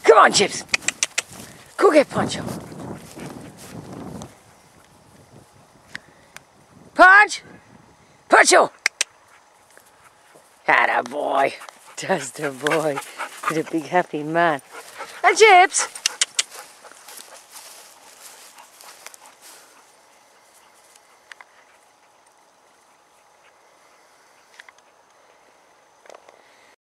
Come on, Gyps. Go get Pancho. Punch! Pancho! Atta boy. That's the boy. He's a big happy man. And Gyps,